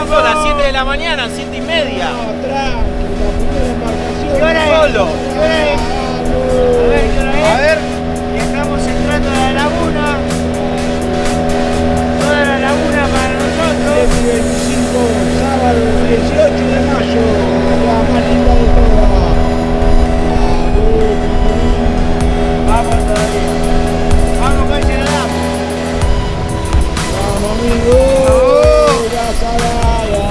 Son las 7 de la mañana, 7 y media. No, tranqui, la primera embarcación. ¿Qué hora es? Solo. ¿Qué hora es? A ver, ¿qué hora es? A ver. Y estamos entrando a la laguna. Toda la laguna para nosotros. 25, sábado 18 de mayo, la más linda de todas. Vamos todavía. Vamos, calle la damos. Vamos, amigos, la salada.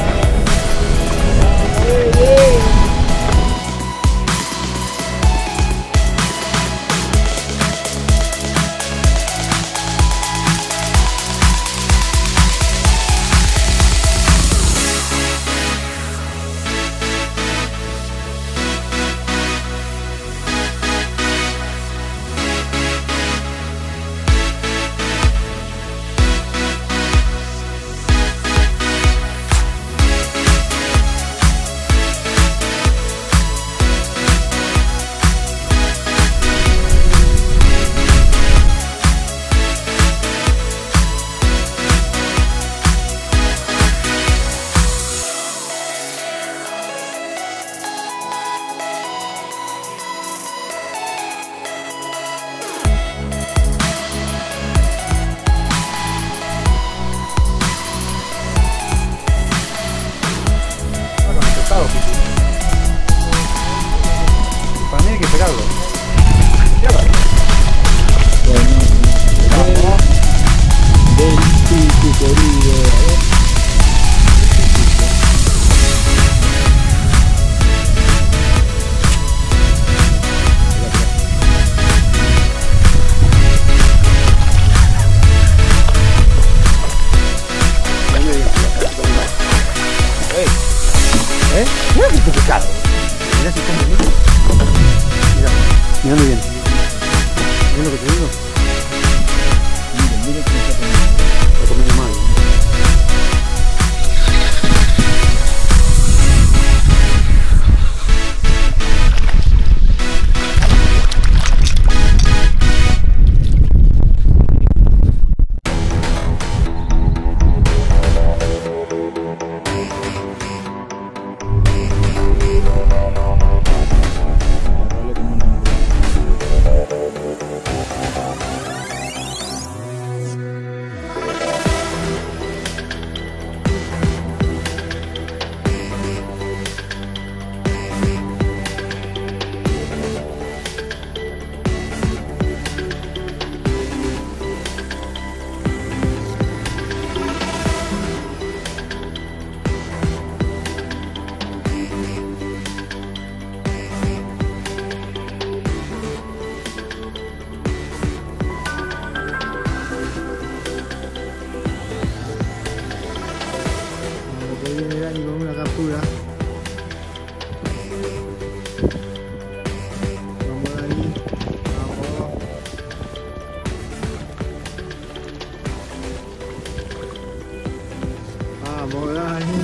Para mí hay que esperarlo. Del pico querido, a ver. Mira que pescado. Mirá si come bien. Mirá muy bien. ¿Ves lo que te digo? Miren cómo está comiendo. Está comiendo mal. Viene Dani con una captura. Vamos Dani, vamos. Vamos Dani.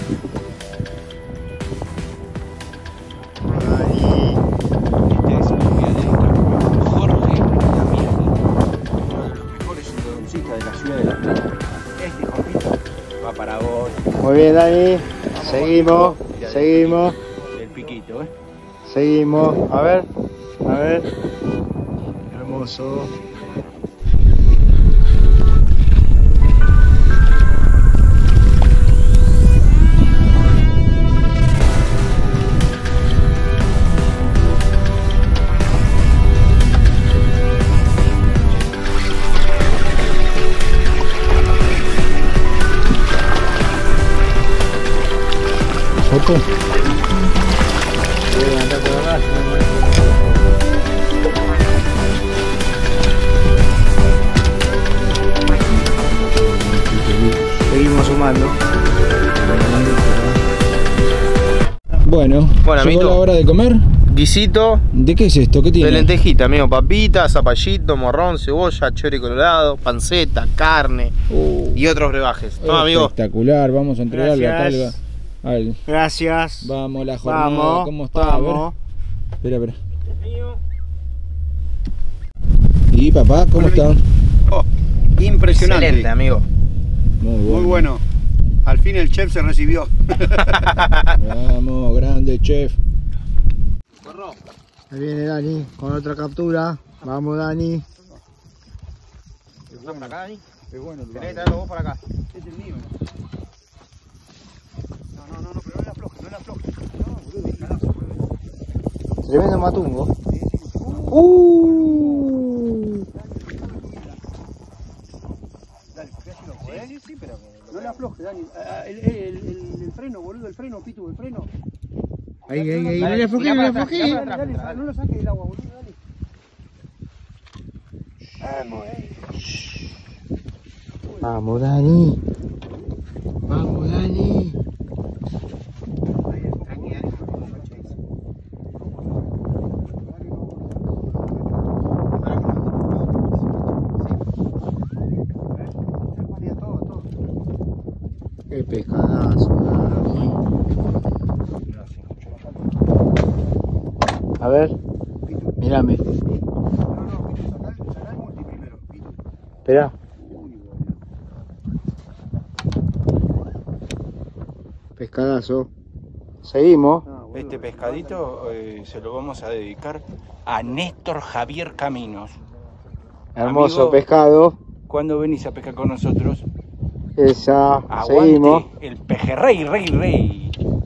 Este es muy adentro. Jorge Damián, uno de los mejores endodoncistas de la ciudad de La Plata. Este Jorgito va para vos. Muy bien Dani, Vamos, seguimos, ya seguimos, del piquito, seguimos. A ver. Hermoso. ¿Foto? Voy a levantar por abajo. Seguimos sumando. Bueno, Bueno, llegó amito. la hora de comer. Guisito ¿De qué es esto? ¿Qué de tiene? lentejita, amigo. Papita, zapallito, morrón, cebolla, chori colorado, panceta, carne y otros brebajes. No, amigo. Espectacular, vamos a entregarle a Calva. Gracias. Gracias. Vamos, la jornada, Vamos. ¿cómo está? Vamos. A ver. Espera. ¿Y papá, cómo está? Oh, impresionante. Excelente, amigo. Muy Muy bueno. Al fin el chef se recibió. Vamos, grande chef. Ahí viene Dani con otra captura. Vamos, Dani. ¿Estás para acá, Dani? Es bueno. Tenés que traerlo vos para acá. Es el mío. No, pero no la aflojes, no la aflojes. No, boludo, carajo, boludo. Tremendo matungo. Dale, cogés loco, Sí, pero no la aflojes, Dani. El freno, boludo, el freno, Pitu, el freno. Ahí, no le aflojé, Dale, no lo saques del agua, boludo, dale. Vamos, Dani. Vamos, Dani. Qué pescadazo, Dani. A ver, mírame. No, Pitu, sacá el multi primero, Pitu. Espera. Pescadazo. Seguimos. Este pescadito se lo vamos a dedicar a Néstor Javier Caminos. Hermoso Amigo, pescado. ¿cuándo venís a pescar con nosotros? Esa. Aguante Seguimos. el pejerrey, rey.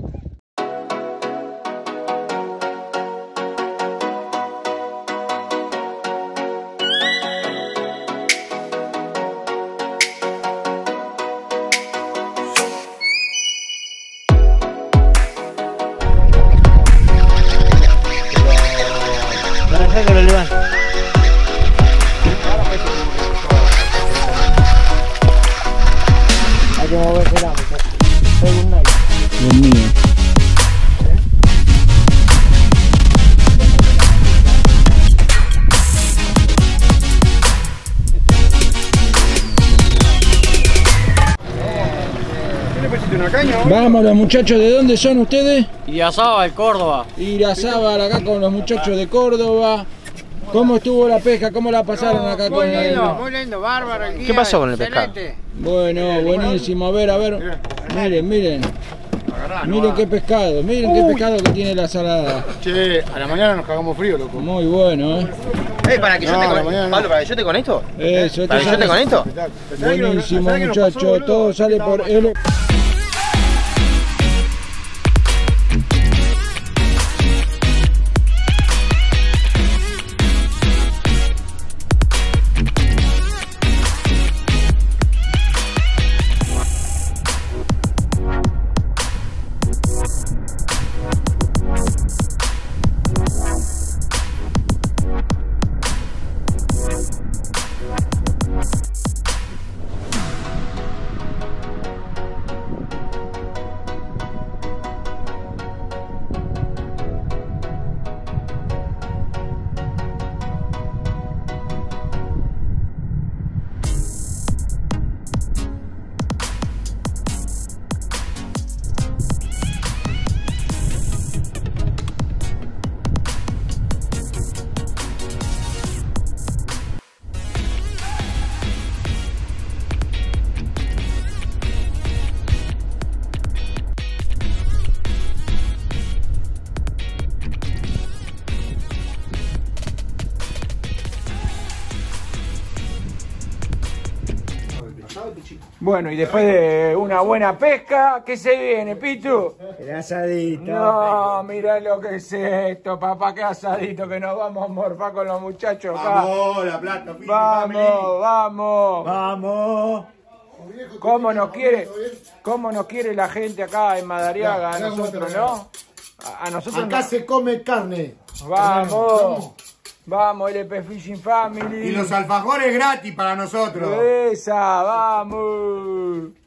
Para que lo levante. Hay que moverse la muchacha. Soy un nalga. Dios mío. ¿Qué le pusiste una caña, boludo? Vamos los muchachos, ¿de dónde son ustedes? Irazábal, Córdoba. Irazábal, acá con los muchachos de Córdoba. ¿Cómo estuvo la pesca? ¿Cómo la pasaron acá con el...? Muy lindo, bárbaro. El guía, ¿Qué pasó con el pescado? excelente. Bueno, buenísimo. A ver. Miren. Miren qué pescado. Miren qué pescado que tiene la salada. Che, a la mañana nos cagamos frío, loco. Muy bueno, ¿Para que yo No, te la conecto? mañana no. Pablo, ¿para que yo te conecto? Eso, ¿Para que yo te conecto? buenísimo, muchachos. Todo sale por él. Bueno, y después de una buena pesca, ¿qué se viene, Pitu? El asadito. No, mirá lo que es esto, papá, qué asadito que nos vamos a morfar con los muchachos acá. Vamos, La Plata, Piti, Vamos. Vamos. ¿Cómo nos quiere la gente acá en Madariaga? A nosotros, ¿no? A nosotros Acá se come carne. Vamos, LP Fishing Family. Y los alfajores gratis para nosotros. Esa, vamos.